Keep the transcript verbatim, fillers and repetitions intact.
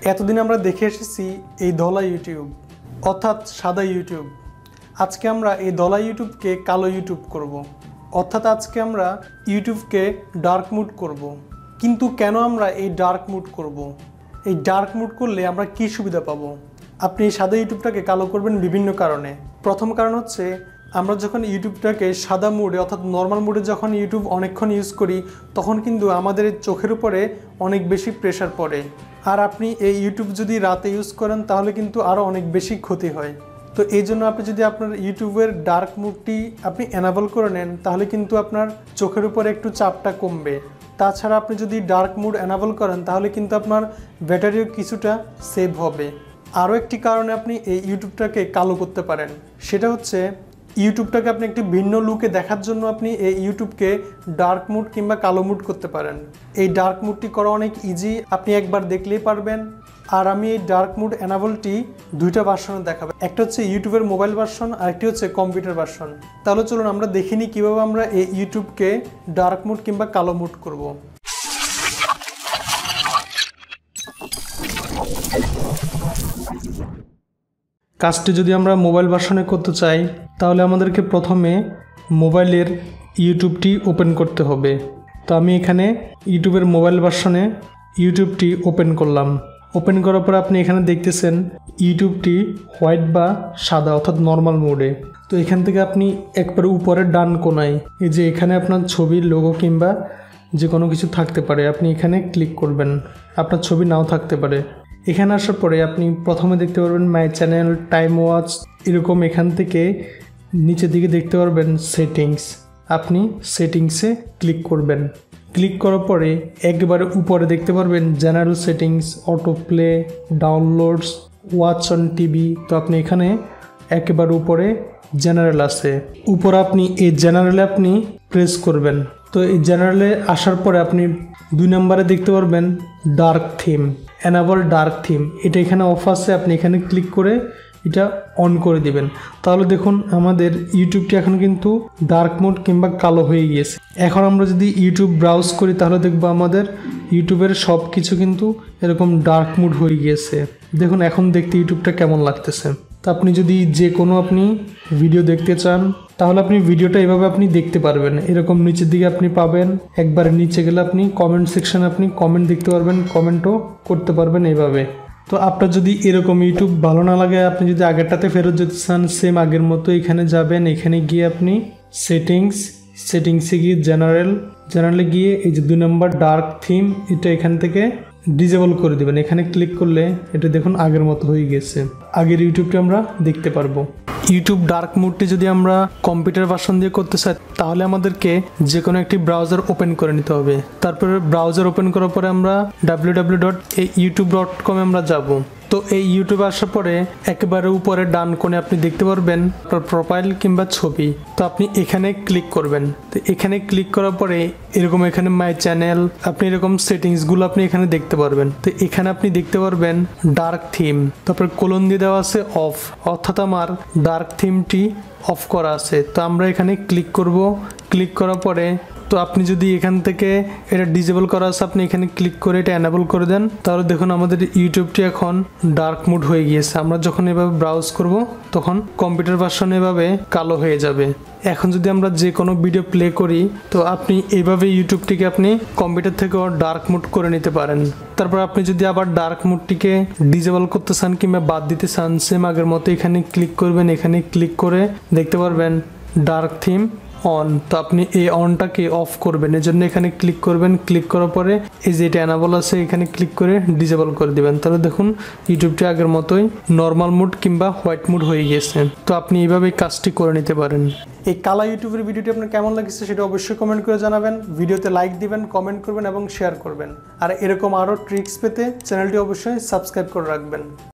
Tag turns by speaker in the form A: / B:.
A: এতদিন আমরা দেখে এসেছি এই ধলা ইউটিউব অর্থাৎ সাদা ইউটিউব। আজকে আমরা এই ধলা ইউটিউবকে কালো ইউটিউব করব। অর্থাৎ আজকে আমরা ইউটিউবকে ডার্ক মুড করব। কিন্তু কেন আমরা এই ডার্ক মুড করব? এই ডার্ক মুড করলে আমরা কি সুবিধা পাবো? আপনি এই সাদা ইউটিউবটাকে কালো করবেন বিভিন্ন কারণে। প্রথম কারণ হচ্ছে আমরা যখন ইউটিউবটাকে সাদা মুডে অর্থাৎ নর্মাল মুডে যখন ইউটিউব অনেকক্ষণ ইউজ করি তখন কিন্তু আমাদের চোখের উপরে অনেক বেশি প্রেশার পড়ে। আর আপনি এই ইউটিউব যদি রাতে ইউজ করেন তাহলে কিন্তু আরও অনেক বেশি ক্ষতি হয়। তো এই জন্য আপনি যদি আপনার ইউটিউবের ডার্ক মুডটি আপনি এনাবল করে নেন তাহলে কিন্তু আপনার চোখের উপরে একটু চাপটা কমবে। তাছাড়া আপনি যদি ডার্ক মুড এনাবল করেন তাহলে কিন্তু আপনার ব্যাটারিও কিছুটা সেভ হবে। আরও একটি কারণে আপনি এই ইউটিউবটাকে কালো করতে পারেন, সেটা হচ্ছে ইউটিউবটাকে আপনি একটি ভিন্ন লুকে দেখার জন্য আপনি এই ইউটিউবকে ডার্ক মুড কিংবা কালো মুড করতে পারেন। এই ডার্ক মুডটি করা অনেক ইজি, আপনি একবার দেখলেই পারবেন। আর আমি এই ডার্ক মুড এনাবলটি দুইটা ভার্সনে দেখাবো, একটা হচ্ছে ইউটিউবের মোবাইল ভার্সন আর একটি হচ্ছে কম্পিউটার ভার্সন। তাহলে চলুন আমরা দেখে নিই কীভাবে আমরা এই ইউটিউবকে ডার্ক মুড কিংবা কালো মুড করব। কাজটি যদি আমরা মোবাইল ভার্সনে করতে চাই তাহলে আমাদেরকে প্রথমে মোবাইলের ইউটিউবটি ওপেন করতে হবে। তো আমি এখানে ইউটিউবের মোবাইল ভার্সনে ইউটিউবটি ওপেন করলাম। ওপেন করার পর আপনি এখানে দেখতেছেন ইউটিউবটি হোয়াইট বা সাদা অর্থাৎ নর্মাল মোডে। তো এখান থেকে আপনি একবারে উপরের ডান কোনায় এই যে এখানে আপনার ছবির লোগো কিংবা যে কোনো কিছু থাকতে পারে, আপনি এখানে ক্লিক করবেন। আপনার ছবি নাও থাকতে পারে। এখানে আসার পরে আপনি প্রথমে দেখতে পারবেন মাই চ্যানেল, টাইম ওয়াচ, এরকম এখান থেকে নিচের দিকে দেখতে পারবেন সেটিংস। আপনি সেটিংসে ক্লিক করবেন। ক্লিক করার পরে একবারে উপরে দেখতে পারবেন general settings, auto play, downloads, watch on TV. তো আপনি এখানে একেবারে উপরে জেনারেল আছে, উপরে আপনি এই জেনারেলে আপনি প্রেস করবেন। তো এই জেনারেলে আসার পরে আপনি দুই নম্বরে দেখতে পারবেন dark theme, enable dark theme. এটা এখানে অফ আছে, আপনি এখানে ক্লিক করে এটা অন করে দিবেন। তাহলে দেখুন আমাদের ইউটিউবটি এখন কিন্তু ডার্ক মোড কিংবা কালো হয়ে গিয়েছে। এখন আমরা যদি ইউটিউব ব্রাউজ করি তাহলে দেখবো আমাদের ইউটিউবের সব কিছু কিন্তু এরকম ডার্ক মোড হয়ে গিয়েছে। দেখুন এখন দেখতে ইউটিউবটা কেমন লাগতেছে। তো আপনি যদি যে কোনো আপনি ভিডিও দেখতে চান তাহলে আপনি ভিডিওটা এভাবে আপনি দেখতে পারবেন। এরকম নিচের দিকে আপনি পাবেন, একবারে নিচে গেলে আপনি কমেন্ট সেকশনে আপনি কমেন্ট দেখতে পারবেন, কমেন্টও করতে পারবেন এইভাবে। তো আপনার যদি এরকম ইউটিউব ভালো না লাগে, আপনি যদি আগেরটাতে ফেরত যেতে চান সেম আগের মতো এখানে যাবেন। এখানে গিয়ে আপনি সেটিংস, সেটিংসে গিয়ে জেনারেল, জেনারেলে গিয়ে এই যে দুই নম্বর ডার্ক থিম এটা এখান থেকে ডিজেবল করে দেবেন। এখানে ক্লিক করলে এটা দেখুন আগের মতো হয়ে গেছে। আগের ইউটিউবটা আমরা দেখতে পারবো। ইউটিউব ডার্ক মুডটি যদি আমরা কম্পিউটার ভার্সন দিয়ে করতে চাই তাহলে আমাদেরকে যে কোনো একটি ব্রাউজার ওপেন করে নিতে হবে। তারপরে ব্রাউজার ওপেন করার পরে আমরা W W W dot YouTube dot কমে আমরা যাব। তো এই ইউটিউবে আসার পরে একেবারে উপরে ডান কোণে আপনি দেখতে পারবেন প্রোফাইল কিংবা ছবি। তো আপনি এখানে ক্লিক করবেন। তো এখানে ক্লিক করার পরে এরকম এখানে মাই চ্যানেল, আপনি এরকম সেটিংসগুলো আপনি এখানে দেখতে পারবেন। তো এখানে আপনি দেখতে পারবেন ডার্ক থিম, তারপরে কোলন দিয়ে দেওয়া আছে অফ, অর্থাৎ আমার ডার্ক থিমটি অফ করা আছে। তো আমরা এখানে ক্লিক করব। ক্লিক করার পরে তো আপনি যদি এখান থেকে এটা ডিজেবল করা আছে আপনি এখানে ক্লিক করে এটা এনাবল করে দেন, তাহলে দেখুন আমাদের ইউটিউবটি এখন ডার্ক মুড হয়ে গিয়েছে। আমরা যখন এভাবে ব্রাউজ করব তখন কম্পিউটার ভার্সন এভাবে কালো হয়ে যাবে। এখন যদি আমরা যে কোনো ভিডিও প্লে করি তো আপনি এইভাবে ইউটিউবটিকে আপনি কম্পিউটার থেকেও ডার্ক মুড করে নিতে পারেন। তারপর আপনি যদি আবার ডার্ক মুডটিকে ডিজেবল করতে চান কিংবা বাদ দিতে চান সেম আগের মতো এখানে ক্লিক করবেন। এখানে ক্লিক করে দেখতে পারবেন ডার্ক থিম অন। তো আপনি এই অনটাকে অফ করবেন, এর জন্য এখানে ক্লিক করবেন। ক্লিক করার পরে এই যে এটা এনাবল আছে এখানে ক্লিক করে ডিজেবল করে দিবেন। তাহলে দেখুন ইউটিউবটি আগের মতোই নর্মাল মুড কিংবা হোয়াইট মুড হয়ে গিয়েছে। তো আপনি এইভাবে কাজটি করে নিতে পারেন। এই কালা ইউটিউবের ভিডিওটি আপনার কেমন লাগছে সেটা অবশ্যই কমেন্ট করে জানাবেন। ভিডিওতে লাইক দিবেন, কমেন্ট করবেন এবং শেয়ার করবেন। আর এরকম আরও ট্রিক্স পেতে চ্যানেলটি অবশ্যই সাবস্ক্রাইব করে রাখবেন।